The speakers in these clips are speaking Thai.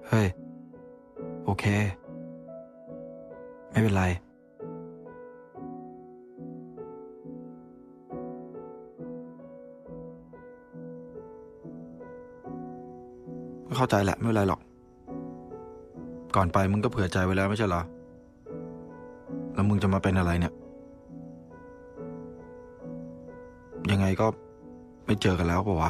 เฮ้ยโอเคไม่เป็นไรเข้าใจแหละไม่เป็นไรหรอกก่อนไปมึงก็เผื่อใจไว้แล้วไม่ใช่เหรอแล้วมึงจะมาเป็นอะไรเนี่ยยังไงก็ไม่เจอกันแล้วปะวะ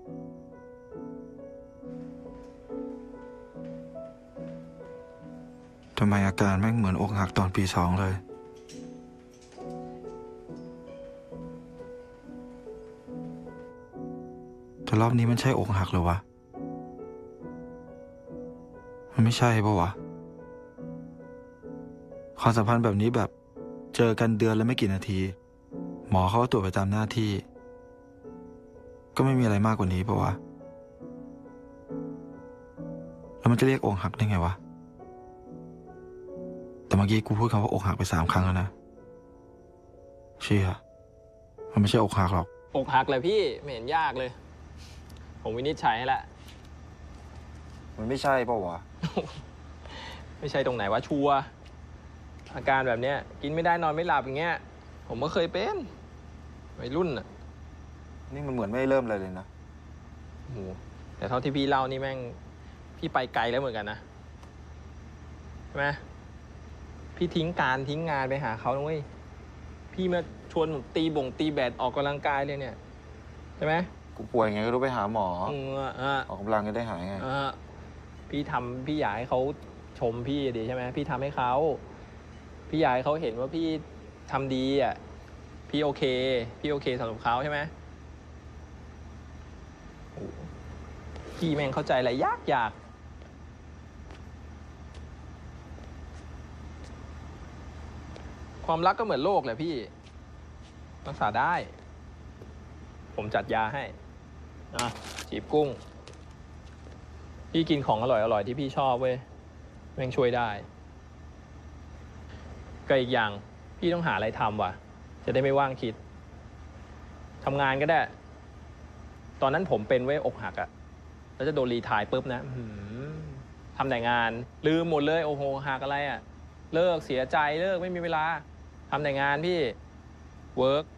ทำไมอาการแม่งเหมือนอกหักตอนปี 2เลยแต่รอบนี้มันใช่อกหักหรอวะมันไม่ใช่ปะวะความสัมพันธ์แบบนี้แบบเจอกันเดือนละไม่กี่นาทีหมอเขาก็ตรวจไปตามหน้าที่ก็ไม่มีอะไรมากกว่านี้ปะวะแล้วมันจะเรียกอกหักได้ไงวะแต่เมื่อกี้กูพูดคำว่าอกหักไป3 ครั้งแล้วนะเชี่ยมันไม่ใช่อกหักหรอกอกหักเลยพี่ไม่เห็นยากเลยผมวินิจฉัยให้แล้วมันไม่ใช่ปะวะไม่ใช่ตรงไหนวะชัวร์อาการแบบเนี้ยกินไม่ได้นอนไม่หลับอย่างเงี้ยผมก็เคยเป็นวัยรุ่นอ่ะนี่มันเหมือนไม่เริ่มอะไรเลยนะโอ้โหแต่เท่าที่พี่เล่านี่แม่งพี่ไปไกลแล้วเหมือนกันนะใช่ไหมพี่ทิ้งงานไปหาเขานะเว้ยพี่มาชวนผมตีแบดออกกำลังกายเลยเนี่ยใช่ไหมกูป่วยไงก็รู้ไปหาหมอออกกำลังก็ได้หายไงพี่อยากให้เขาชมพี่ดีใช่ไหมพี่ทำให้เขาพี่อยากให้เขาเห็นว่าพี่ทำดีอ่ะพี่โอเคสำหรับเขาใช่ไหมพี่แม่งเข้าใจอะไรยากความรักก็เหมือนโรคแหละพี่รักษาได้ผมจัดยาให้จีบกุ้งพี่กินของอร่อยที่พี่ชอบเว้ยแม่งช่วยได้ก็อีกอย่างพี่ต้องหาอะไรทำว่ะจะได้ไม่ว่างคิดทำงานก็ได้ตอนนั้นผมเป็นเว้ยอกหักอะแล้วจะโดนรีไทร์ปุ๊บนะทำแต่งานลืมหมดเลยโอ้โหหักอะไรอะเลิกเสียใจเลิกไม่มีเวลาทำแต่งานพี่เวิร์ก